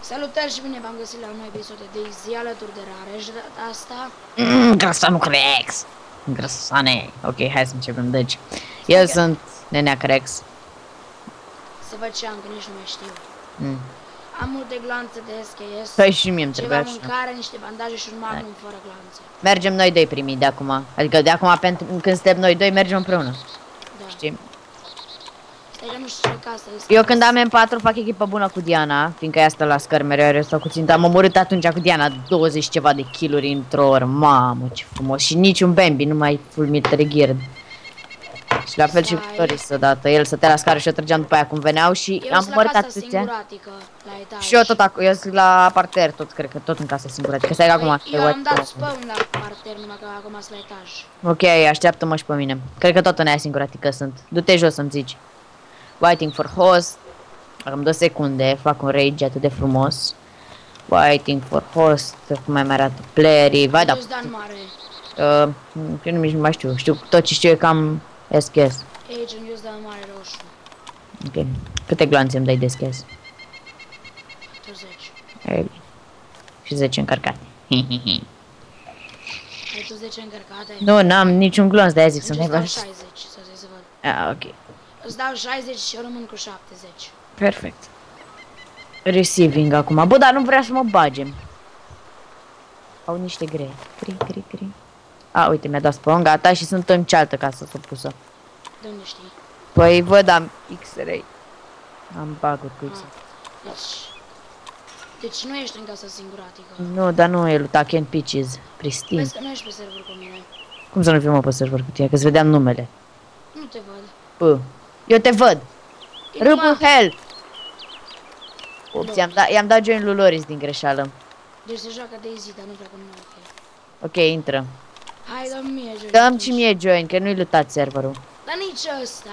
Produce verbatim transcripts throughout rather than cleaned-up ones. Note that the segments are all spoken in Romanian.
Salutări și bine v-am găsit la un nou episod de DayZ alături de Rareș de data asta. Mm, Grăsanu Crex. Grăsane. Ok, hai să începem. Deci, eu că... sunt Nenea Crex. Să văd ce am, că nici nu mai știu. Mm. Am multe glanțe de S K S. Păi și mie îmi ceva trebuia mâncare, niște bandaje și un magnum fără glanțe. Mergem noi doi primii de acum. Adică de acum pentru când suntem noi doi mergem împreună. Da. Știi? Stai că nu știu ce casă este. Eu când am M patru fac echipă bună cu Diana, fiindcă ea stă la scări mereu, eu stau cu țintă. Am omorât atunci cu Diana douăzeci ceva de kiluri într-o oră. Mamă, ce frumos. Și niciun Bambi, numai full meter gear. Și la fel și cu Floris odată. El stătea la scară și eu trăgeam după aia cum veneau și eu am omorât atâția. singuratică, la etaj. Și eu tot acolo, eu sunt la parter, tot cred că tot în casă singuratică. Stai că acum. Eu am dat spawn la parter, numai că acum sunt la etaj. Ok, așteaptă-mă și pe mine. Cred că tot în aia singuratică sunt. Du-te jos să-mi zici. Waiting for host. Am două secunde, fac un rage atât de frumos. Waiting for host. Cum mai arată playerii. Vai da. Dan mare. Uh, eu nu mai știu. Știu tot ce știu e cam S K S. Aici în Dan mare roșu. Ok. Câte gloanțe îmi dai de S K S? douăzeci. Și zece încărcate. Ai tu zece încărcate? Nu, n-am niciun glonț, de aia zic să nu mai văd. șaizeci, să să văd. Ah, ok. Îți dau șaizeci și eu rămân cu șaptezeci. Perfect. Receiving acum. Bă, dar nu vrea să mă bagem. Au niște grei. Cri, cri, cri. A, uite, mi-a dat spawn, gata, și sunt în cealaltă casă s-o pusă. De unde știi? Păi văd, am X-ray. Am bug-uri cu X-ray. Deci... Deci nu ești în casă singuratică. Nu, dar nu e lui Taken Peaches. Pristine. Vezi că nu ești pe server cu mine. Cum să nu fiu mă pe server cu tine? Că-ți vedeam numele. Nu te văd. Pă. Eu te văd. Râbul Hell. Ups, i-am dat, i-am dat join lui Loris din greșeală. Deci se joacă DayZ, dar nu vrea că nu mai ok. Ok, intră. Hai, dă-mi mie join. Dăm și mie join, că nu-i lutat serverul. Dar nici ăsta.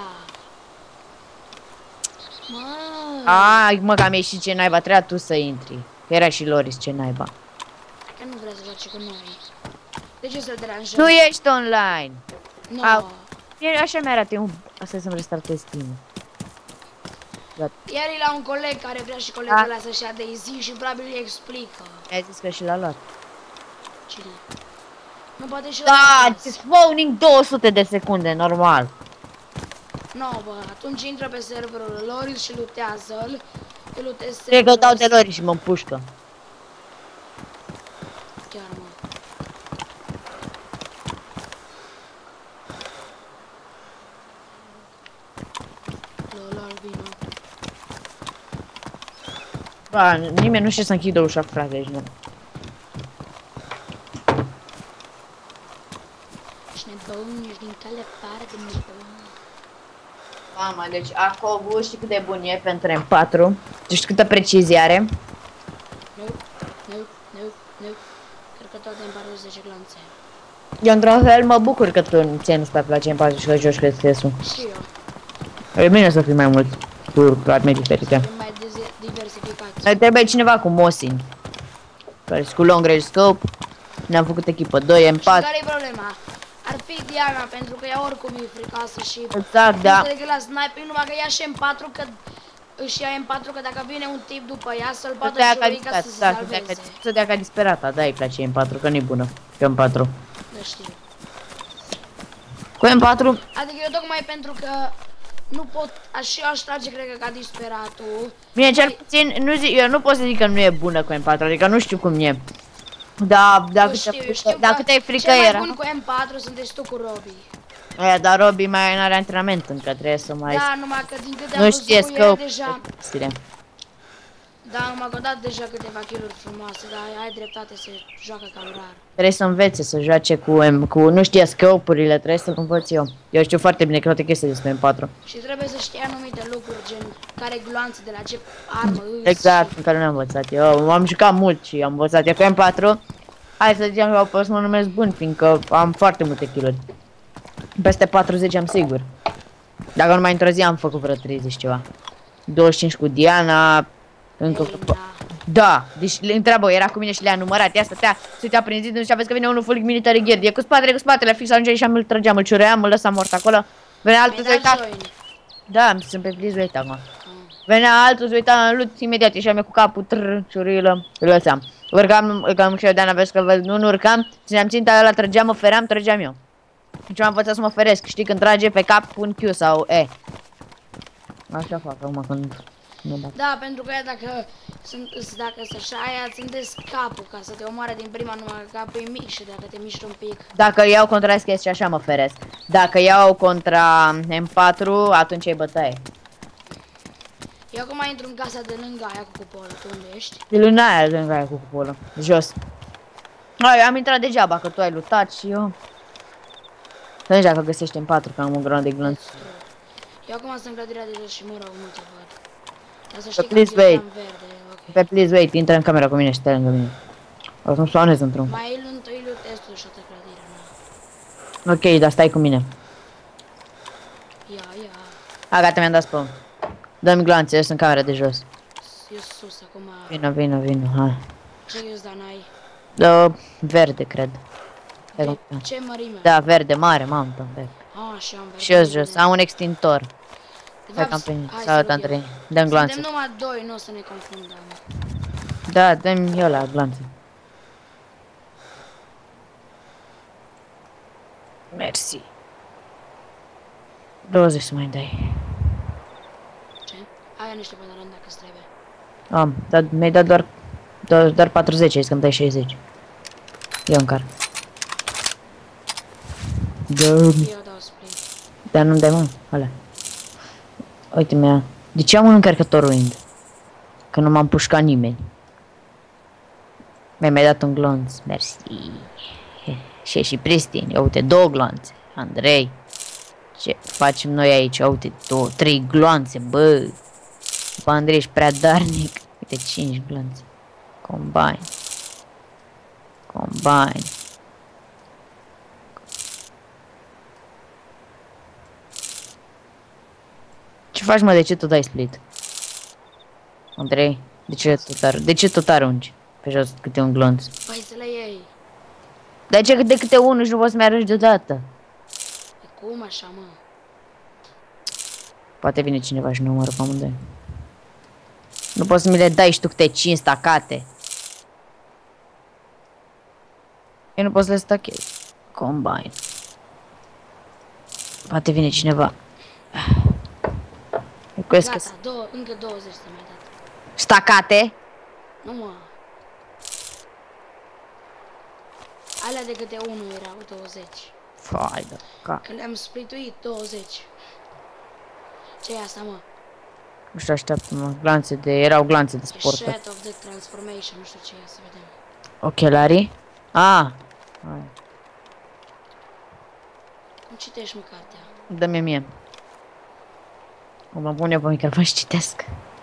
Mă. Ai, mă, că am ieșit ce naiba, trebuia tu să intri. Era și Loris, ce naiba. Că nu vrea să joace cu noi. De ce să-l deranjăm? Nu ești online. Nu. Au. E, așa mi-arată, eu asta să-mi restartez Steam. Iar e la un coleg care vrea și colegul ăla să-și ia DayZ și probabil îi explică. Mi-ai zis că și l-a luat. Cine? Nu poate și Da, spawning două sute de secunde, normal. Nu, bă, atunci intră pe serverul Loris și lutează-l. Eu lutez Cred că dau de Loris și mă împușcă. Chiar, mă. Lol, albino. Ba, nimeni nu știe să închidă ușa, frate, aici, nu. Ești nebun, ești din cale afară de nebun. Mama, deci Acobu, știi cât de bun e pentru M patru? Știi câtă precizie are? Nu, nu, nu, nu. Cred că toate îmi pare zece glanțe. Eu într-un fel mă bucur că tu ție nu-ți place M patru și că joci cu S K S-ul. Și eu. E bine să fii mai mult cu arme diferite. Sunt mai diversificați. Mai trebuie cineva cu Mosin. Care cu long range scope. Ne-am făcut echipă doi M patru. Și care e problema? Ar fi Diana, pentru că ea oricum e fricoasă și... Exact, da. Nu la sniper, numai că ia și M patru, că își ia M patru, că dacă vine un tip după ea, să-l poată șurui ca să se da, salveze. să dea ca disperata, da, îi place M patru, că nu-i bună. Că M patru. Da, știu. Cu M patru... Adică eu tocmai pentru că nu pot, așa eu aș trage, cred că, ca disperatul. Bine, cel puțin, nu zic, eu nu pot să zic că nu e bună cu M patru, adică nu știu cum e. Da, dacă te e frică era. Cel mai bun cu M patru sunteți tu cu Robi. Aia, dar Robi mai are antrenament încă, trebuie să mai... Da, numai că din câte am nu văzut știe cu el scope. deja... Stile. Da, numai că a dat deja câteva kill-uri frumoase, dar ai dreptate, se joacă cam rar. Trebuie să învețe să joace cu M, cu nu știe scope-urile, trebuie să-l învăț eu. Eu știu foarte bine că toate chestii despre M patru. Și trebuie să știi anumite lucruri, gen care gloanțe de la ce armă îți. Exact, în care nu am învățat. Eu am jucat mult și am învățat. Eu cu M patru, hai să zicem că pot să mă numesc bun, fiindcă am foarte multe kill-uri. Peste patruzeci am sigur. Dacă numai într-o zi am făcut vreo treizeci ceva. douăzeci și cinci cu Diana, încă... Ei, da. Da, deci le întreabă, era cu mine și le-a numărat. Ea stătea, se uitea prin zi, nu știa, vezi că vine unul full military gear. E cu spatele, cu spatele, fix ajunge și îl trăgeam, îl ciuream, îl lăsam mort acolo. Venea altul, se uita. Da, sunt pe please wait acum. Venea altul, se uita în lut, imediat ieșea mea cu capul, trrr, ciurilă, îl lăsam. Urcam, urcam și eu de-ana, vezi că văd, nu, nu urcam, țineam ținta ăla, trăgeam, mă feream, trăgeam eu. Deci m-am învățat să mă feresc, știi, când trage pe cap, pun Q sau E. Așa fac acum când nu bat. Da, pentru că dacă sunt, dacă să așa aia, ținteți capul ca să te omoare din prima, numai că capul e mic și dacă te miști un pic. Dacă iau contra sketch și așa mă feresc. Dacă iau contra M patru, atunci e bătaie. Eu acum intru în casa de lângă aia cu cupolă, tu unde ești? De lângă aia, de lângă aia cu cupolă, jos. Ai, am intrat degeaba, că tu ai lutat și eu. Nu știu dacă găsești M patru, că am un grăun de glonț. Eu acum sunt în clădirea de jos și mă rog, nu te văd. Dar să știi că please eu wait. am verde, ok. Pe please wait, intră în camera cu mine și stai lângă mine. O să-mi soanez într-un. Mai îl întâi lutezi tu și o clădire, nu? Ok, dar stai cu mine. Ia, ia. A, gata, mi-am dat spawn. Dă-mi glanțe, eu sunt în camera de jos. Eu sus acum. Vină, vină, vină, hai. Ce use dan ai? Dă verde, cred. De ce mărime? Da, verde, mare, mamă, verde. Ah, și am verde. Și eu jos, am un extintor. De Hai fapt, cam pe mine. hai să Salut, văd eu. Andrei. Dă-mi glanțe. Suntem numai doi, nu o să ne confundăm. Da, dă-mi eu la glanțe. Mersi. douăzeci să mai dai. Ce? Aia niște pantaloni dacă îți trebuie. Am, dar mi-ai dat doar, doar, doar patruzeci, ai zis că-mi dai șaizeci. Eu încar. Dă-mi. Eu dau spray. Dar nu-mi dai, mă, alea. Uite mi-a. De ce am un încărcător wind? Că nu m-am pușcat nimeni. Mi-ai mai dat un glonț, mersi. Și e și pristin, ia uite, două gloanțe. Andrei, ce facem noi aici? Ia uite, două, trei gloanțe, bă. Bă, Andrei, ești prea darnic. Uite, cinci gloanțe. Combine. Combine. Ce faci, mă? De ce tu dai split? Andrei, de ce tot, ar de ce tot arunci pe jos câte un glonț? Păi să le iei. De ce de câte unul și nu poți să-mi arunci deodată? E cum așa, mă? Poate vine cineva și nu mă pe amândoi. Nu poți să mi le dai și tu câte cinci stacate. Eu nu pot să le stachez. Combine. Poate vine cineva. Gata, două, încă douăzeci să mi-ai dat. Stacate? Nu, mă. Alea de câte unul erau douăzeci. Fai, da, ca. Că le-am splituit douăzeci. Ce e asta, mă? Nu știu, așteaptă-mă. Glanțe de... Erau glanțe de E sport. Shred of the Transformation, nu știu ce e, să vedem. Ochelarii? Ah. Cum citești, mă, cartea? Dă-mi mie. O mă pun eu pe microfon și citesc.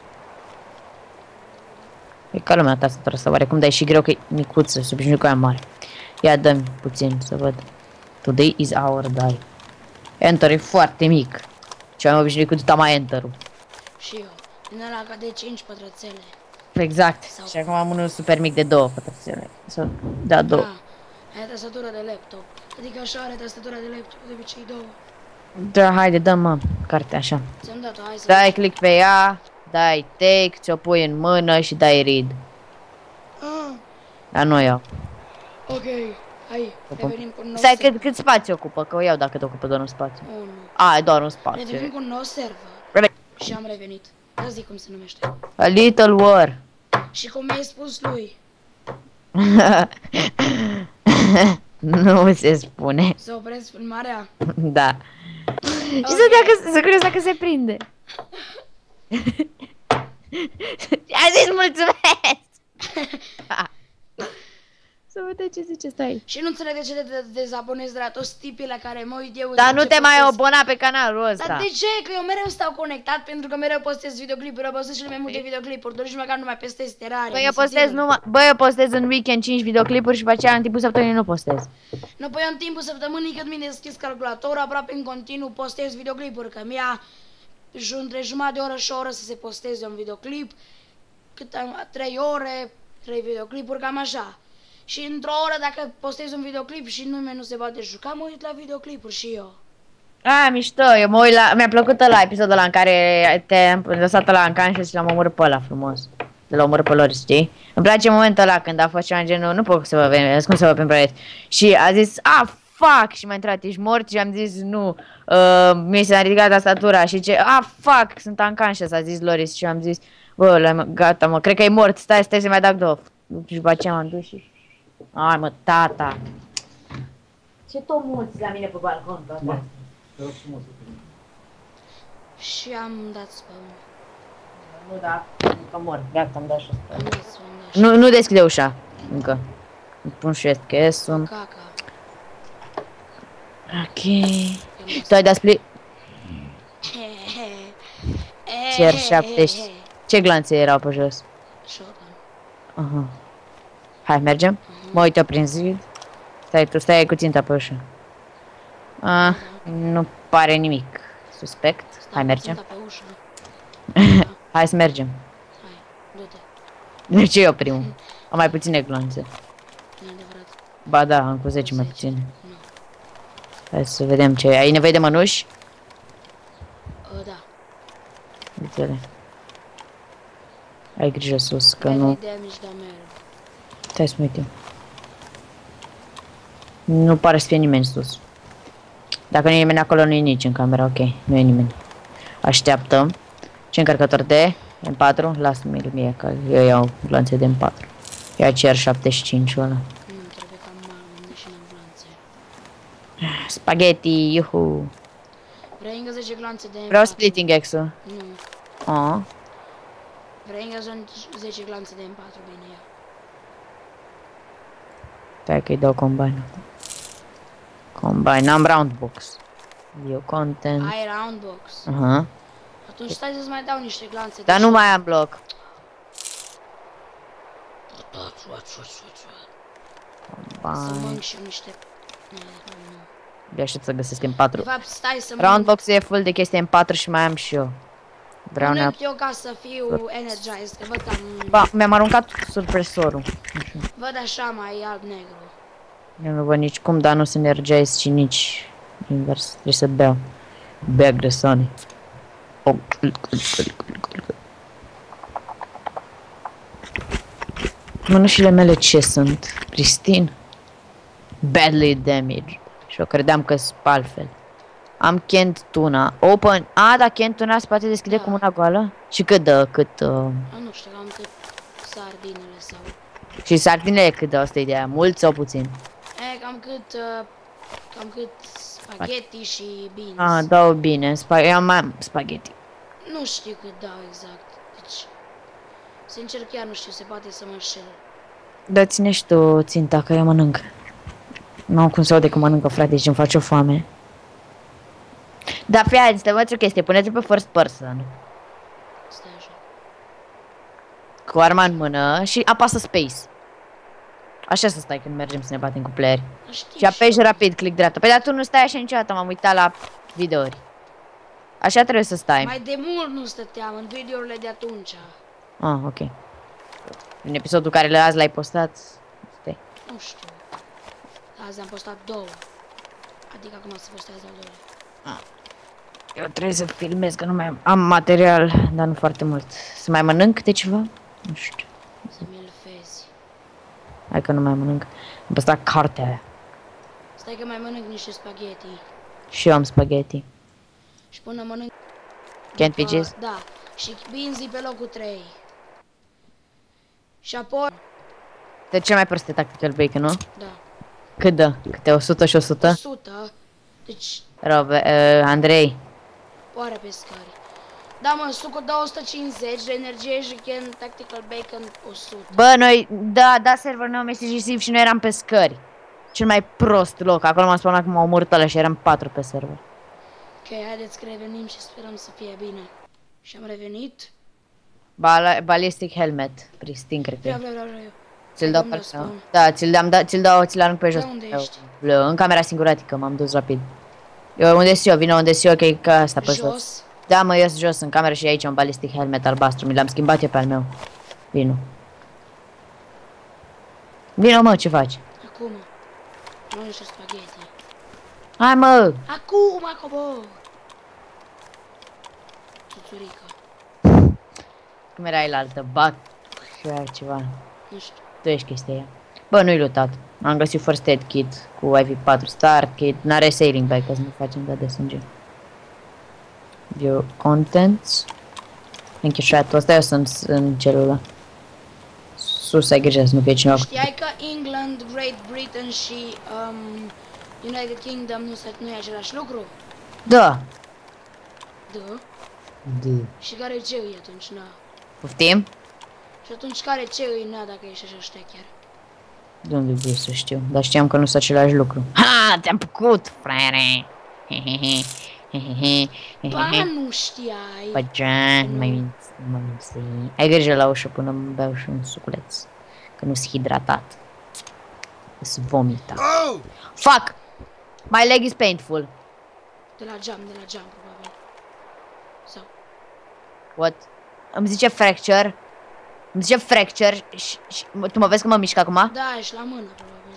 E ca lumea ta să să oarecum, dar e și greu că e micuță, să obișnuit cu aia mare. Ia dă-mi puțin să văd. Today is our day. Enter e foarte mic. Ce am obișnuit cu tama enter-ul. Și eu. Din ăla ca de cinci pătrățele. Exact. Sau... Și acum am unul super mic de două pătrățele. Sau, da, două. Ah, aia tastatură de laptop. Adică așa are tastatura de laptop, de obicei două. Da, haide, dă mă cartea așa. Ți-am dat-o, hai să... Dai click pe ea, dai take, ți-o pui în mână și dai read. Ah, Dar nu o iau. ok, hai, revenim cu un nou Stai, server. cât, cât spațiu ocupă? Că o iau dacă te ocupă doar un spațiu. Unu. A, e doar un spațiu. Revenim cu un nou server. Reven. Și am revenit. Ia zic cum se numește. A little war. Și cum mi-ai spus lui, Nu se spune. să opresc filmarea. Da. Și Ok. să dacă, să curios dacă se prinde. A zis mulțumesc. Să vedem ce zice, stai. Și nu înțeleg de ce te dezabonezi de la toți tipii la care mă uit eu. Dar după nu ce te mai postez. abona pe canalul ăsta. Dar de ce? Că eu mereu stau conectat pentru că mereu postez videoclipuri, eu postez cele mai multe videoclipuri, doar nici măcar nu mai pestez terare. Bă, eu postez numai, bă, eu postez în weekend cinci videoclipuri și pe aceea în timpul săptămânii nu postez. Nu, păi eu în timpul săptămânii când mi-e deschis calculatorul, aproape în continuu postez videoclipuri, că mi-a între jumătate de oră și o oră să se posteze un videoclip, cât am, trei ore, trei videoclipuri, cam așa. Și într-o oră dacă postez un videoclip și nimeni nu se poate juca, mă uit la videoclipuri și eu. A, mișto, eu mă uit la... Mi-a plăcut ăla, episodul ăla în care te-am lăsat ăla în canșă și l-am omorât pe ăla frumos. De l-a omorât pe lor, știi? Îmi place momentul ăla când a fost ceva în genul, nu pot să vă vezi, cum să vă prin și a zis, a, fuck, și m-a intrat, ești mort? Și am zis, nu, uh, mi s-a ridicat tastatura și ce, a, fuck, sunt în canșă, s-a zis Loris și am zis, bă, gata, mă, cred că e mort, stai, stai să mai dau două. Și după aceea m-am dus și... Ai, mă, tata. Ce tot mulți la mine pe balcon, tata? Și am dat spawn. Nu, da, că mor, gata, am dat și asta. Am dat spawn, da. Nu, nu deschide ușa, încă. Îmi pun și eschesul. Caca. Ok. Tu ai dat split? Cer șaptezeci. Ce glanțe erau pe jos? Shotgun. Aha. Hai, mergem? Mă uit eu prin zid. Stai, tu stai cu ținta pe ușă. Ah, nu pare nimic suspect. Hai, mergem. Hai să mergem. Hai, du-te. De ce eu primul? Am mai puține glanțe. Nu adevărat. Ba da, am cu zece mai puține. Nu. Hai să vedem ce. Ai nevoie de mănuși? Uh, da. Uite-le. Ai grijă sus, că Ai nu... damage, da merg. Stai să mă uit eu. Nu pare să fie nimeni sus. Dacă nu e nimeni acolo, nu e nici în camera, ok. Nu e nimeni. Așteaptăm. Ce încărcător de M patru? Lasă-mi-l mie, că eu iau glanțe de M patru. Ia cer șaptezeci și cinci ăla. Nu, trebuie ca mamă, și în glanțe. Spaghetti, iuhu. Vrei încă zece glanțe de M patru? Vreau splitting X-ul. Nu. Oh. Vrei încă zece glanțe de M patru, bine, ia. Stai că-i dau combine. Combine, am round box. Eu content. Ai round box. Aha. Atunci stai să-ți mai dau niște glanțe. Dar nu mai am bloc. Să Combine. mănânc și eu niște... Nu, nu. De aștept să găsesc M patru. De fapt, stai să Round mănânc. box e full de chestii M patru și mai am și eu. Vreau Mănânc neapărat. eu ca să fiu energized, că văd că am... Ba, mi-am aruncat supresorul. Văd așa mai alb-negru. Eu nu văd nici cum, dar nu sunt energized și nici invers. Trebuie să beau. Bea grăsane. Oh. Mănușile mele ce sunt? Pristine? Badly damaged. Și eu credeam că-s altfel. Am canned tuna. Open. A, da, canned tuna se poate deschide Da. cu mâna goală? Și cât dă? Cât... Uh... A, nu știu, cam cât sardinele sau... Și sardinele cât dă? Asta e ideea. Mult sau puțin? E, cam cât... Uh, cam cât spaghetti și beans. A, dau bine. Spa eu am spaghetti. Nu știu cât dau exact. Deci... Sincer, chiar nu știu, se poate să mă înșel. Da, ține și tu ținta, că eu mănânc. Nu am cum să aude că mănâncă, frate, și îmi face o foame. Da, fii azi, te învăț o chestie, puneți pe first person. Stai așa. Cu arma în mână și apasă space. Așa să stai când mergem să ne batem cu player. Știi Și apeși rapid, click dreapta. Păi dar tu nu stai așa niciodată, m-am uitat la videouri. Așa trebuie să stai. Mai de mult nu stăteam în videourile de atunci. Ah, ok. În episodul care le azi l-ai postat, stai. Nu știu. Azi am postat două. Adică acum se postează al doilea. Eu trebuie să filmez, că nu mai am, am material, dar nu foarte mult. Să mai mănânc câte ceva? Nu știu. Să mi-l fezi. Hai că nu mai mănânc. Am păstrat cartea aia. Stai că mai mănânc niște spaghetti. Și eu am spaghetti. Și până mănânc... Can't be Uh, cheese? da. Și binzi pe locul trei. Și apoi... De ce mai proste tactical bacon, nu? Da. Cât dă? Câte o sută și o sută? o sută. Deci, Robe, uh, Andrei. oare pescari. Da, mă, sucul dă o sută cincizeci de energie și Ken Tactical Bacon o sută. Bă, noi, da, da, server nou mesagisiv și noi eram pescări. Cel mai prost loc. Acolo m-am spawnat că m-au omorât ăla și eram patru pe server. Ok, haideți că revenim și sperăm să fie bine. Și am revenit. Bal ballistic helmet. Pristin, cred că Vreau, e. vreau, vreau, vreau. Ți-l dau Unde pe spun? Da, ți-l dau, da, ți-l dau, ți-l arunc pe jos. De unde Eu, ești? În camera singuratică, m-am dus rapid. Eu unde sunt eu, vino unde sunt eu, că e ca asta pe jos. Jos. Da, mă, eu sunt jos în cameră și aici un ballistic helmet albastru. Mi l-am schimbat eu pe al meu. Vino. Vino, mă, ce faci? Acum. Nu niște spaghetti. Hai, mă! Acum, cobor! Țuțurică. Cum era el altă? Bat și altceva. Nu știu. Tu ești chestia aia. Bă, nu-i lutat. Am găsit first aid kit cu I V patru start kit. N-are sailing bag, ca să nu facem dat de sânge. View contents. Thank you, chat. Ăsta eu sunt în celula. Sus, ai grijă să nu fie cineva. Știai că England, Great Britain și um, United Kingdom nu, se, nu e același lucru? Da. Da. Da. Și care ce îi atunci, na? Poftim? Și atunci care ce îi, na, dacă ești așa ștecher? De unde vrei să știu? Dar știam că nu sunt același lucru. Ha! Te-am făcut, frere! Hehehe. Hehehe. Ba, nu știai. Păgean, mai minți, mai minți. Ai grijă la ușă până îmi beau și un suculeț. Că nu-s hidratat. Îs vomita. Oh! Fuck! My leg is painful. De la geam, de la geam, probabil. Sau... What? Îmi zice fracture. Îmi zice fracture și, și tu mă vezi că mă mișc acum? Da, ești la mână, probabil.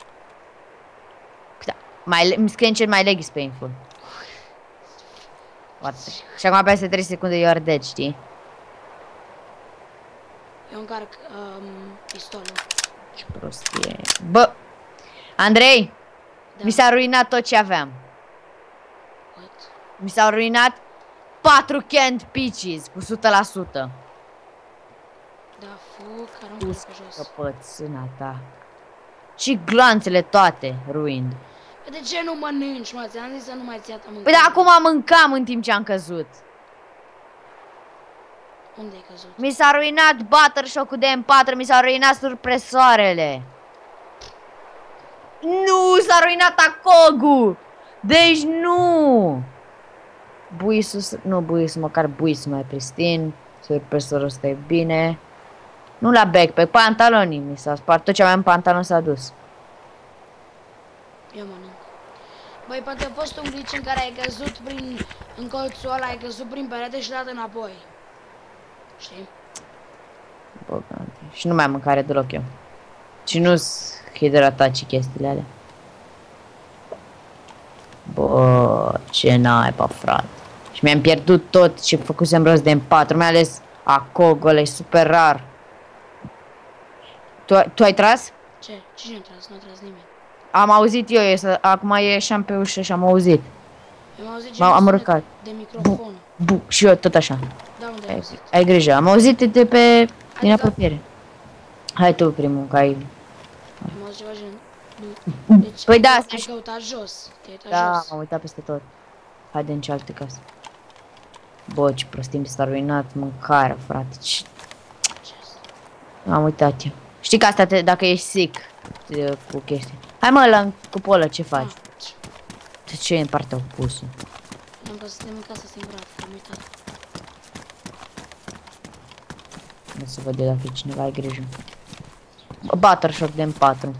Da. My, îmi scrie în cel my leg is painful. What? Și acum peste trei secunde you are dead, știi? Eu încarc um, pistolul. Ce prostie. Bă! Andrei! Da. Mi s-a ruinat tot ce aveam. What? Mi s-au ruinat patru canned peaches cu o sută la sută. Da, foc, aruncă pe jos. Căpățâna ta. Și glanțele toate ruined. Păi de ce nu mănânci, mă? Ți-am zis să nu mai ți-a ta mâncare. Păi dar acum mâncam în timp ce am căzut. Unde ai căzut? Mi s-a ruinat Buttershock-ul de M patru, mi s-au ruinat surpresoarele. Nu, s-a ruinat Acogu. Deci nu. Buisul, nu buisul, măcar buisul mai pristin. Surpresorul ăsta e bine. Nu la backpack, pantalonii mi s-au spart. Tot ce aveam în pantalon s-a dus. Eu mănânc. Băi, poate a fost un glitch în care ai căzut prin... în colțul ăla, ai căzut prin perete și dat înapoi. Știi? Bă, și nu mai am mâncare deloc eu. Și nu-s hidratat și chestiile alea. Bă, ce naiba, frate. Și mi-am pierdut tot ce făcusem rost de M patru, mai ales Acogul, e super rar. Tu, tu ai tras? Ce? Cine a tras? Nu a tras nimeni. Am auzit eu, e, acum ieșeam pe ușă și am auzit. Eu am auzit M-am am sunet urcat. de microfon. Bu, și eu tot așa. Da, unde ai Ai, auzit? ai grijă, am auzit de pe... din Adică- apropiere. Hai tu primul, că ai... Am auzit ceva gen... Nu. Deci, Păi da, ai, să ai știi. căutat jos. Te-ai uitat Da, jos. m-am uitat peste tot. Haide în cealaltă casă. Bă, ce prostie mi s-a ruinat mâncarea, frate. Ce... Am uitat eu. Știi că asta, te, dacă ești sick te, cu chestii. Hai mă, la cupolă, ce faci? Ah, De ce e în partea opusă? am vrut să te în casă singură, am uitat. Nu să văd eu dacă e cineva, ai grijă. Bă, Buttershock de M patru.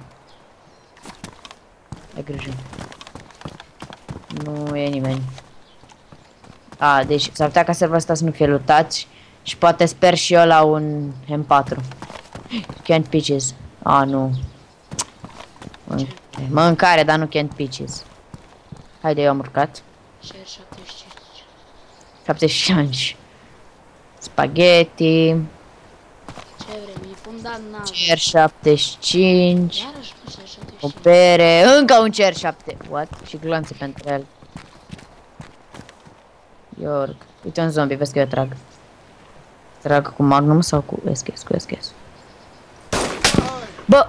Ai grijă. Nu e nimeni. A, deci s-ar putea ca serverul ăsta să nu fie lutați. Și poate sper și eu la un M patru. Canned peaches. A, nu. Mâncare, dar nu canned peaches. Haide, eu am urcat. Cer șaptezeci și cinci. șaptezeci și cinci. Spaghetti. Ce vrem? E fundat navă. Cer șaptezeci și cinci. Iarăși nu cer șaptezeci și O cinci. pere. Încă un cer șapte. What? Și glanțe pentru el. Iorg. Uite un zombie, vezi că eu trag. Trag cu magnum sau cu S K S? Cu S K S. Bă!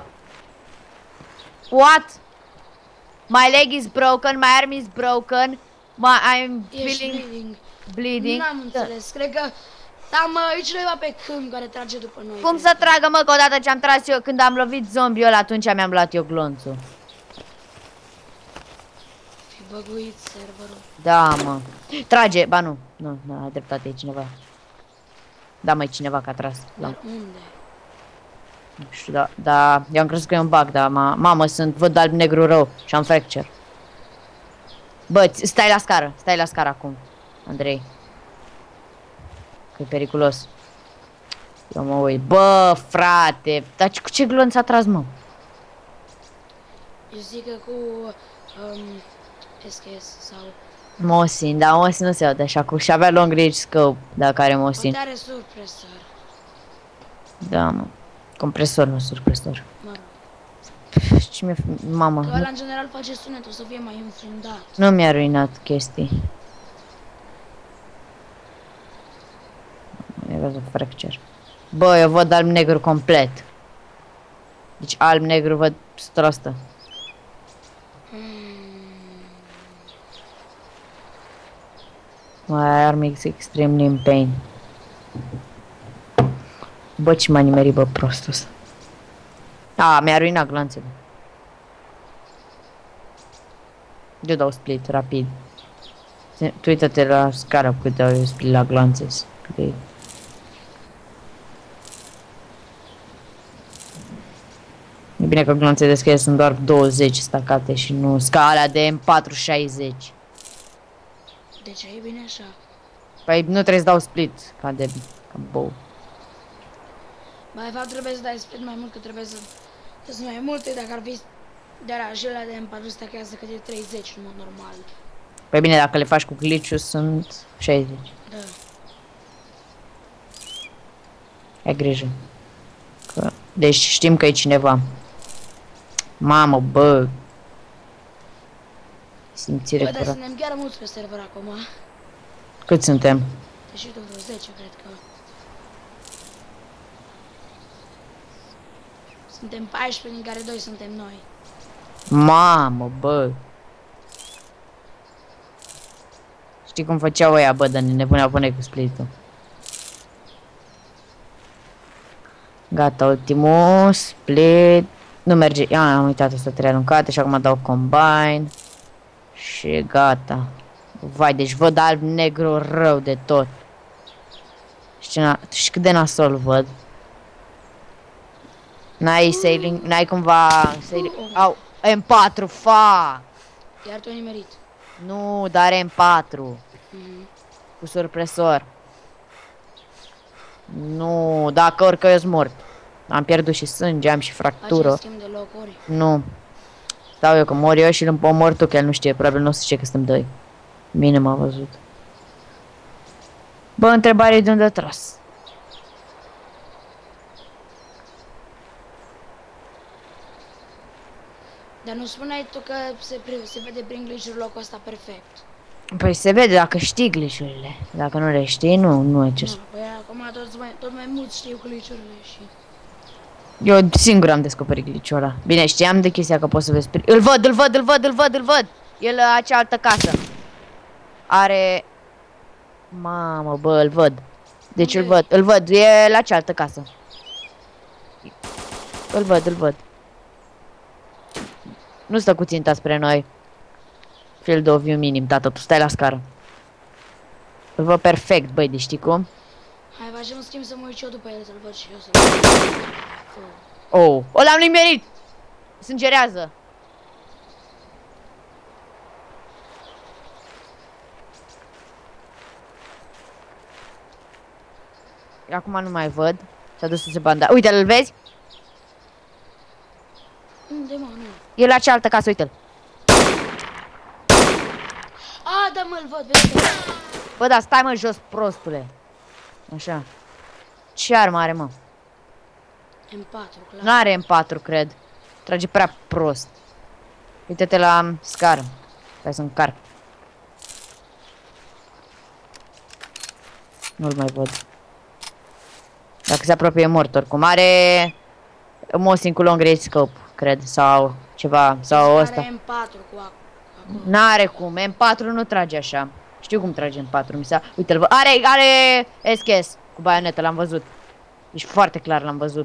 What? My leg is broken, my arm is broken. My, I'm Ești feeling bleeding. bleeding. N-am înțeles. Cred că... Da, mă, e cineva pe câmp care trage după noi. Cum să tragă, mă, că odată ce am tras eu, când am lovit zombiul ăla, atunci mi-am luat eu glonțul. Fi băguit serverul. Da, mă. Trage, ba nu. Nu, nu, ai dreptate, e cineva. Da, mă, e cineva că a tras. La... Unde? Nu știu, da, da, eu am crezut că e un bug, da, ma, mamă, sunt, văd alb-negru rău și am fracture. Bă, stai la scară, stai la scară acum, Andrei. Că e periculos. Eu mă uit, bă, frate, dar cu ce glonț a tras, mă? Eu zic că cu... Um, S K S sau... Mosin, dar Mosin nu se aude așa cu și avea long range scope dacă are Mosin. Poate are surpresor. Da, mă. Compresor, nu surpresor. Mă rog. Ce mi-a mama. Că ăla în general face sunetul să fie mai înfundat. Nu mi-a ruinat chestii. E văzut fracture. Bă, eu văd alb-negru complet. Deci alb-negru văd o sută la sută. My arm is extremely in pain. Bă, ce m-a nimerit, bă, prostul ăsta. A, mi-a ruinat glanțele. Eu dau split, rapid. Tu uită-te la scară cât dau split la glanțe. Split. E bine că glanțele de scale sunt doar douăzeci stacate și nu scala de M patru șaizeci. De ce e bine așa? Păi nu trebuie să dau split, ca de ca bow. Mai fapt trebuie să dai split mai mult, că trebuie să... Că sunt mai multe, dacă ar fi de la jela de M patru stachează că de treizeci în mod normal. Păi bine, dacă le faci cu glitch-ul sunt șaizeci. Da. Ai grijă. Că... Deci știm că e cineva. Mamă, bă. Simțire Bă, dar curat. suntem chiar mulți pe server acum. Cât suntem? Deși tu vreo zece, cred că. Suntem paisprezece, din care doi suntem noi. Mamă, bă. Știi cum făceau ăia, bă, dar ne puneau până cu split-ul. Gata, ultimul split. Nu merge. Ia, am uitat, ăsta trei aruncate și acum dau combine. Și gata. Vai, deci văd alb-negru rău de tot. Și, și cât de nasol văd. N-ai sailing, n-ai cumva sailing. Au, M patru, fa! Iar tu ai nimerit. Nu, dar M patru. Mm-hmm. Cu surpresor. Nu, dacă orică eu sunt mort. Am pierdut și sânge, am și fractură. Facem schimb de locuri. Nu. Stau eu că mor eu și îl împomor tu, că el nu știe, probabil nu o să știe că suntem doi. Bine m-a văzut. Bă, întrebare de unde a tras. Dar nu spuneai tu că se, se vede prin glitch-uri locul ăsta perfect. Păi se vede dacă știi glitch-urile. Dacă nu le știi, nu, nu e ce Nu, păi acum tot mai, tot mai mulți știu glitch-urile și... Eu singur am descoperit glitch-ul ăla. Bine, știam de chestia că poți să vezi... Îl văd, îl văd, îl văd, îl văd, îl văd! El la acea altă casă. Are... Mamă, bă, îl văd. Deci îl văd, îl văd, e la cealaltă casă. Îl văd, îl văd. Nu stă cu ținta spre noi. Field of view minim, tată, tu stai la scară. Îl văd perfect, băi, deci știi cum? Hai, facem un schimb să mă uit și eu după el, să-l văd și eu să-l văd. Oh, o l-am nimerit! Sângerează! Acum nu mai văd. S-a dus să se banda. Uite-l, îl vezi? Unde, mă, nu? E la cealaltă casă, uite-l. A, da, mă, îl văd, vezi? Bă, da, stai, mă, jos, prostule. Așa. Ce armă are, mă? M patru, clar. N-are M patru, cred. Trage prea prost. Uite-te la scară. Stai să încarc. Nu-l mai văd. Dacă se apropie mort, oricum. Are Mosin cu long range scope, cred. Sau ceva. Sau ăsta. Are M patru cu acolo. N-are cum. M patru nu trage așa. Știu cum trage M patru. Mi s-a... Uite-l văd. Are, are S K S cu baionetă. L-am văzut. Deci foarte clar l-am văzut.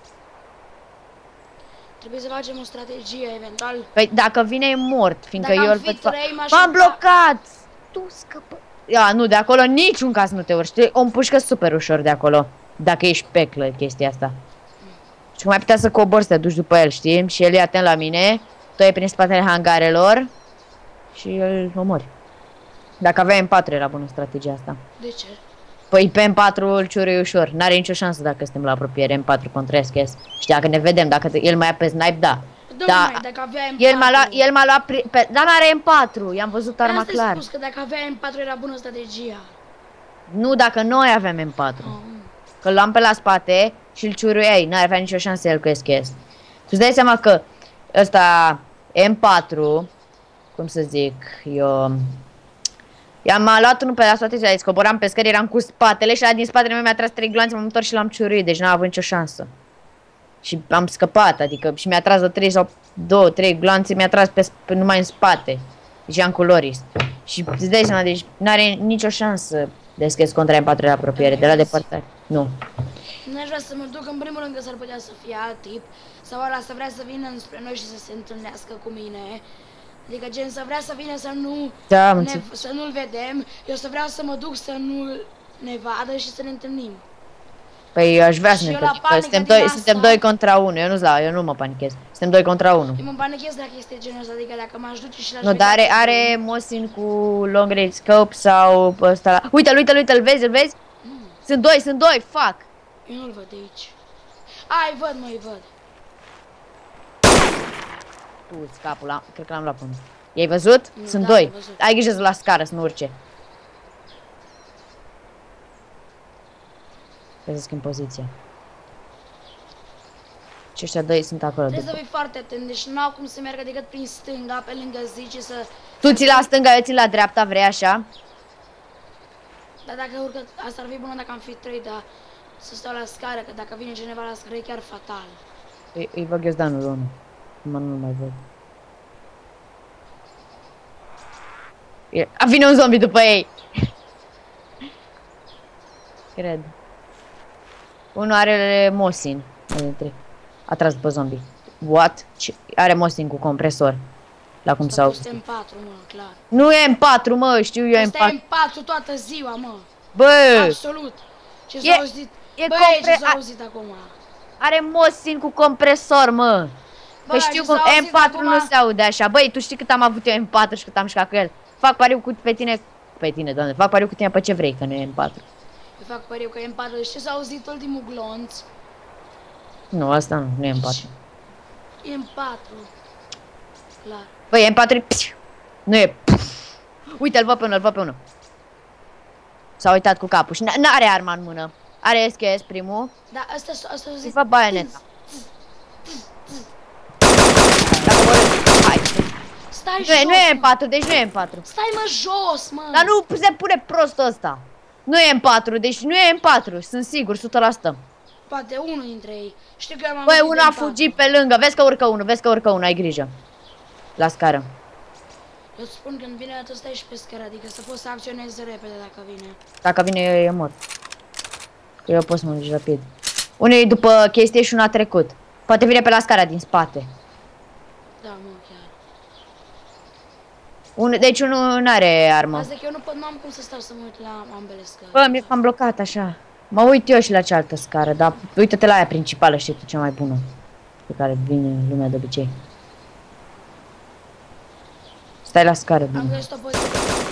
Trebuie să facem o strategie, eventual. Păi dacă vine e mort, fiindcă Dacă eu am îl fi văd... trei, m-aș M-am urca. blocat! Tu scăpă... Ia, nu, de acolo niciun caz nu te urci. O împușcă super ușor de acolo. Dacă ești peclă chestia asta. Și cum ai putea să cobori, să te duci după el, știi? Și el e atent la mine. Tu e prin spatele hangarelor. Și îl omori. Dacă avea M patru era bună strategia asta. De ce? Păi pe M patru îl ciurui ușor. N-are nicio șansă dacă suntem la apropiere M patru contra S K S. Și dacă ne vedem, dacă te, el mai ia pe snipe, da. Dă-mi Da, mai, dacă avea M patru. el m-a luat, el m-a luat pri, pe, dar n-are M patru, i-am văzut arma Asta-i clar. spus că dacă avea M patru era bună strategia. Nu, dacă noi avem M patru. Oh. Că l-am pe la spate și îl ciuruiai, n-ar avea nicio șansă el cu S K S. Tu-ți dai seama că ăsta M patru, cum să zic, eu... I-am luat unul pe la spate și coboram pe scări, eram cu spatele și ăla din spatele meu mi-a tras trei gloanțe, m-am întors și l-am ciuruit, deci n-am avut nicio șansă. Și am scăpat, adică și mi-a tras de trei sau două, trei gloanțe, mi-a tras pe, pe numai în spate. Deci am cu Loris. Și îți dai seama, deci n-are nicio șansă de S K S contra M patru de apropiere, de la depărtare. Nu. N-aș vrea să mă duc în primul rând că s-ar putea să fie alt tip. Sau ăla să vrea să vină înspre noi și să se întâlnească cu mine. Adică gen să vrea să vină să nu Da, ne, să nu-l vedem. Eu să vreau să mă duc să nu ne vadă și să ne întâlnim. Păi eu aș vrea să Și ne eu la întâlnim, că panică suntem din doi, asta- suntem doi contra unu, eu nu-ți la, eu nu mă panichez. Suntem doi contra unu. Eu mă panichez dacă este genul ăsta, adică dacă m-aș duce și l-aș Nu, vedea dar are, pe- are Mosin cu long range scope sau pe ăsta la... Uite-l, uite-l, uite-l, vezi, îl vezi? Nu, Sunt doi, sunt doi, fuck! eu nu-l văd de aici. Ai, văd, mă, îi văd. Uți capul, am, cred că l-am luat până. I-ai văzut? Nu, Sunt da, doi. am văzut. Ai grijă la scară să nu urce. Trebuie să schimb poziția. Și ăștia doi sunt acolo. Trebuie să După. fii foarte atent, deci n-au cum să meargă decât prin stânga, pe lângă zice să... Tu ții la stânga, eu țin la dreapta, vrei așa? Dar dacă urcă, asta ar fi bună dacă am fi trei, dar să stau la scară, că dacă vine cineva la scară e chiar fatal. Îi, îi bag ghiozdanul lui unul. Mă, nu mai văd. E- A, vine un zombie după ei! Cred. Unul are Mosin. Dintre. A tras după zombie. What? Ce? Are Mosin cu compresor. La cum s-au... Este M patru, mă, clar. Nu e M patru, mă, știu eu M Asta e patru. M patru toată ziua, mă. Bă! Absolut. Ce E- s-a auzit? e Băi, compre- ce s-a a- auzit acum? Are Mosin cu compresor, mă. Că Bă, știu ce cum s-a auzit M patru acum? nu se aude așa. Băi, tu știi cât am avut eu M patru și cât am șcat cu el. Fac pariu cu pe tine. Pe tine, doamne. Fac pariu cu tine pe ce vrei, că nu e M patru. Eu fac pariu că e M patru. Deci ce s-a auzit ultimul glonț? Nu, asta nu, nu e M patru. E M patru. Clar. Băi, M patru e... Psiu. Nu e... Uite, îl văd pe unul, îl văd pe unul. S-a uitat cu capul și n-are arma în mână. Are S K S primul. Da, asta asta a Îi zis. fac baioneta. Dacă mă hai. Stai Nu e, jos. nu e M mă. patru, deci nu e M patru. Stai mă jos, mă. Dar nu se pune prost ăsta. Nu e M patru, deci nu e M patru, sunt sigur, o sută la sută. Poate unul dintre ei. Știu că eu m-am Băi, auzit unul de a M patru. fugit pe lângă, vezi că urcă unul, vezi că urcă unul, ai grijă. La scară. Eu îți spun când vine atât stai și pe scară, adică să poți să acționezi repede dacă vine. Dacă vine eu, eu mor. Că eu pot să mă duc rapid. Unul e după chestie și unul a trecut. Poate vine pe la scara din spate. Da, mă, chiar. Un, deci unul nu are armă. Asta că eu nu, pot, nu am cum să stau să mă uit la ambele scări. Bă, mi- m-am blocat așa. Mă uit eu și la cealaltă scară, dar uite-te la aia principală, știi tu, cea mai bună. Pe care vine lumea de obicei. Stai la scară, Am bine. găsit o poziție.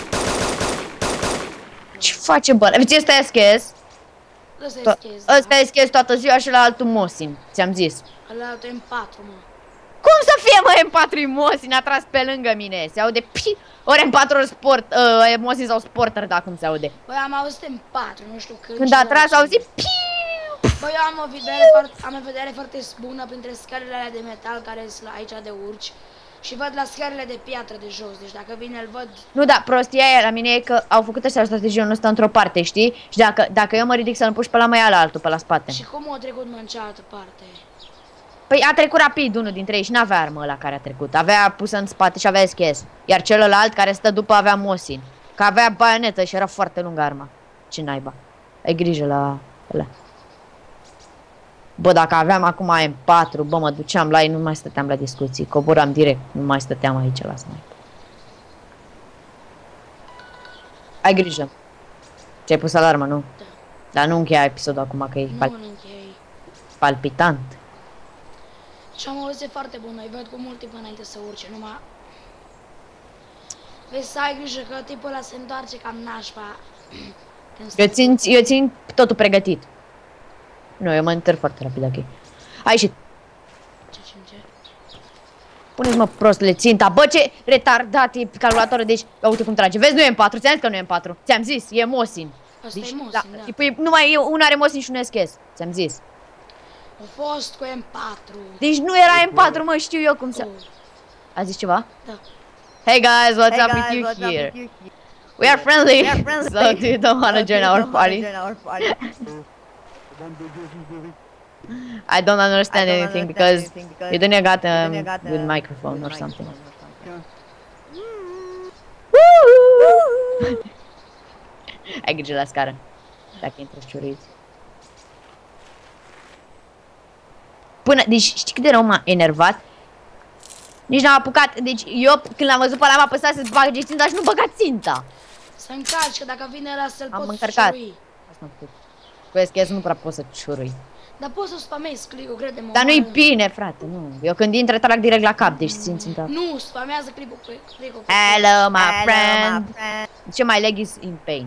Ce face, bă? Vezi, ăsta e S K S. Ăsta e To- schis, Ăsta e S K S toată ziua și la altul Mosin. Ți-am zis. Ăla altul e M patru, mă. Cum să fie, mă, M patru Mosin? A tras pe lângă mine. Se aude pi. Ori M patru ori sport, uh, Mosin sau Sporter, da, cum se aude. Băi, am auzit M patru, nu știu când. Când și a la tras, ce. auzi pi. Băi, eu am o vedere foarte, am o vedere foarte bună printre scările alea de metal care sunt la- aici de urci. Și văd la scările de piatră de jos, deci dacă vine îl văd. Nu, da, prostia aia la mine e că au făcut așa o strategie, unul stă într-o parte, știi? Și dacă, dacă eu mă ridic să-l puși pe la mai ia la altul, pe la spate. Și cum a trecut mă în cealaltă parte? Păi a trecut rapid unul dintre ei și n-avea armă la care a trecut. Avea pusă în spate și avea S K S. Iar celălalt care stă după avea Mosin. Că avea baionetă și era foarte lungă arma. Ce naiba. Ai grijă la ăla. Bă, dacă aveam acum M patru, bă, mă duceam la ei, nu mai stăteam la discuții. Coboram direct, nu mai stăteam aici la sniper. Ai grijă. Ți-ai pus alarma, nu? Da. Dar nu încheia episodul acum, că e Nu pal în închei. palpitant. Și am o zi foarte bună, îi văd cu mult timp înainte să urce, numai... Vezi să ai grijă că tipul ăla se întoarce cam nașpa. Când Eu stă- țin, eu țin totul pregătit. Nu, eu mă întorc foarte rapid, ok. Ai ieșit. Ce, ce, ce? Puneți mă prostule ținta. Bă, ce retardat e calculatorul. Deci, uite cum trage. Vezi, nu e M patru. Ți-am zis că nu e M patru. Ți-am zis, e Mosin. Asta Deci, e Mosin, da. da. Păi, numai eu, una are Mosin și un S K S. Ți-am zis. A fost cu M patru. Deci nu era M patru, mă, știu eu cum să... Oh, A zis ceva? da. Hey guys, what's Hey up guys, with you what's up here? with you here? We are friendly. We are friendly. So do you don't wanna So join you our don't wanna party? join our party? I don't understand I don't anything understand because anything because you don't got you um don't got, good uh, microphone good or something. microphone or Ai grijă la scară. Dacă intră șciuriți. Până, deci știi cât de rău m-a enervat? Nici n-am apucat, deci eu când l-am văzut pe ăla m-a apăsat să bage ținta și nu băga ținta. Să încarci, că dacă vine ăla să-l Am poți încărcat. șurui. Asta am făcut. Cu S K S nu prea poți să ciurui. Dar poți să spamezi clipul, crede-mă. Dar nu-i omoară. bine, frate, nu. Eu când intră trag direct la cap, deci țin ținta. Nu, spamează clipul pe clipul. pe- Hello, my Hello, friend. my friend. Ce my leg is in pain.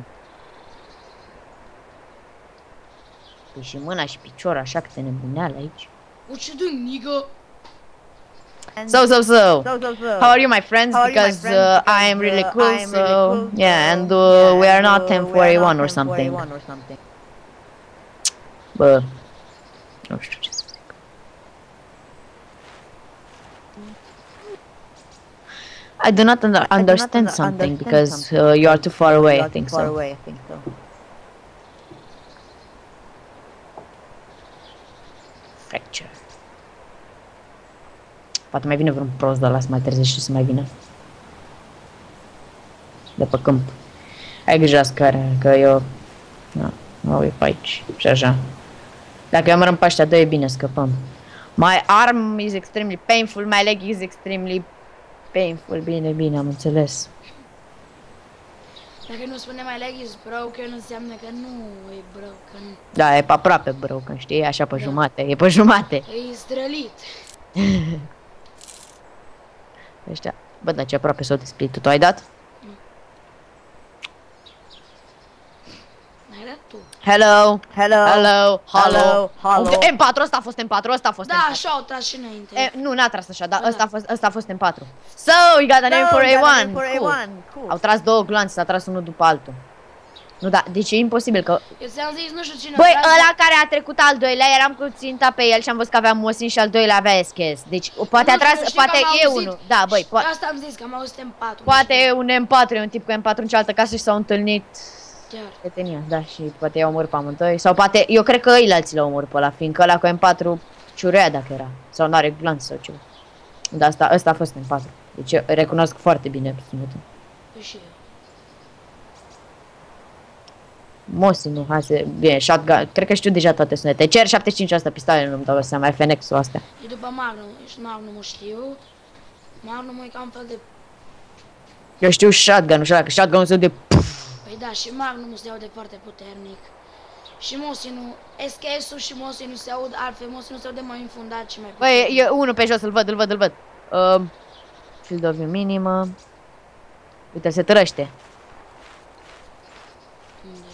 Păi și mâna și piciorul așa câte nebuneală aici. What you doing, nigga? So, so, so. So, so, so. How are you, my friends? How are you, my Because friends? uh, Because, I am really uh, cool, I am so really cool, yeah, so- and uh, yeah, we are and, not uh, ten we are forty-one not or something. ten forty-one or something. Bă, nu știu ce să zic. I do not under I do not understand under- something understand because something uh, you are too far away, You I are think too far so. away, I think so. Fracture. Poate mai vine vreun prost de ăla să mai trezește și să mai vină. De pe câmp. Ai grijă la scară, că eu... Na, mă uit pe aici și așa. Dacă eu mărăm pe ăștia doi, e bine, scăpăm. My arm is extremely painful, my leg is extremely painful. Bine, bine, am înțeles. Dacă nu spune my leg is broken, înseamnă că nu e broken. Da, e pe aproape broken, știi? E așa pe jumate, e pe jumate. E zdrălit. Ăștia, bă, dar ce aproape s-o desplit. Tu ai dat? N-ai dat tu. Hello! Hello. Hello! Hello! Hello, hello. Uite, M patru, ăsta a fost M patru, ăsta a fost M Da, patru. așa au tras și înainte. E, nu, n-a tras așa, dar Da, ăsta a da. fost, ăsta a fost M patru. So, we got an M four A one! Cool. Cool. Au tras două glanțe, s-a tras unul după altul. Nu, da, deci e imposibil că... Eu ți-am zis, nu știu cine Băi, a tras, ăla dar- care a trecut al doilea, eram cu ținta pe el și am văzut că avea Mosin și al doilea avea S K S. Deci, poate Nu a tras, știu, știi că poate am e auzit. unul. Da, băi, Și poate... Asta am zis, că am auzit M patru. Poate e un M patru, e un tip cu M patru în cealaltă casă și s-au întâlnit Chiar. prietenia, da, și poate i-au omorât pe amândoi. Sau poate, eu cred că ei alții l-au omorât pe ăla, fiindcă ăla cu M patru ciurea dacă era. Sau n-are glanț sau ceva. Dar asta, ăsta a fost M patru. Deci eu recunosc foarte bine sunetul. Păi și eu. Mosin, nu, hai să... Bine, shotgun, cred că știu deja toate sunete. C R șaptezeci și cinci asta, pistoale, nu-mi dau seama, F N X-ul astea. E după Magnum, și Magnum știu. Magnum e ca un fel de... Eu știu shotgun-ul și ăla, că shotgun-ul se de... Păi da, și Magnum se aude foarte puternic. Și Mosinul, S K S-ul și Mosinul se aud altfel, Mosinul se aude mai infundat și mai Băi, puternic. e unul pe jos, îl văd, îl văd, îl văd. Uh, field of view minimă. Uite, se tărăște. Unde?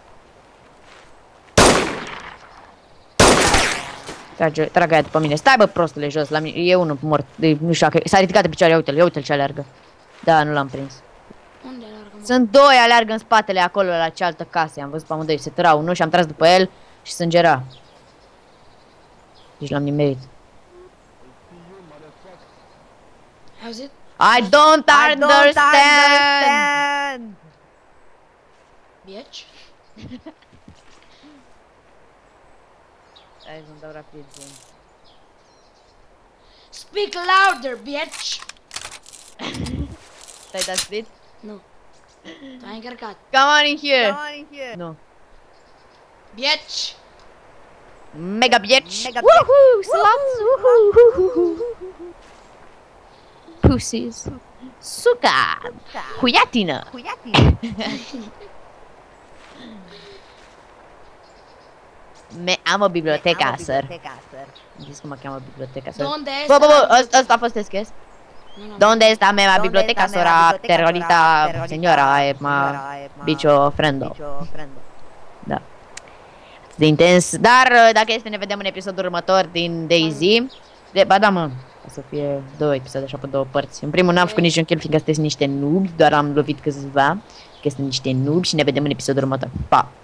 Trage, trag aia după mine. Stai, bă, prostule, jos, la mine. E unul mort. De, nu știu dacă... S-a ridicat de picioare, uite-l, ia uite-l ce alergă. Da, nu l-am prins. Unde alergă, mă? Sunt doi, alergă în spatele acolo, la cealaltă casă. Am văzut pe amândoi, se tărau unul și am tras după el și sângera. Deci l-am nimerit. Ai auzit? I don't I don't understand! understand. Bieci? Hai să-mi dau rapid, bun. Speak louder, bitch! Stai, dat split? Nu. Tu ai încărcat. Come on in here! Come on in here. Nu. Bieci! Mega bitch! Mega Woohoo! Sluts! Woohoo! Pussies! Suca! Huiatină! Cuiati. Me am o bibliotecă, Am o sir. biblioteca, sir. Știți cum mă cheamă biblioteca, sir? Donde Bă, este bă, la bă, ăsta, ăsta a fost esches. Nu, nu. Donde está mea Donde biblioteca, está mea sora biblioteca, terrorita sora terrorita señora, e ma señora, e ma bicio friendo. Bicio friendo. Da. Atât de intens. Dar uh, dacă este, ne vedem în episodul următor din DayZ. De, ba da, mă. O să fie două episoade așa pe două părți. În primul n-am făcut niciun kill, fiindcă sunteți niște noobi, doar am lovit câțiva, că sunt niște noobi și ne vedem în episodul următor. Pa!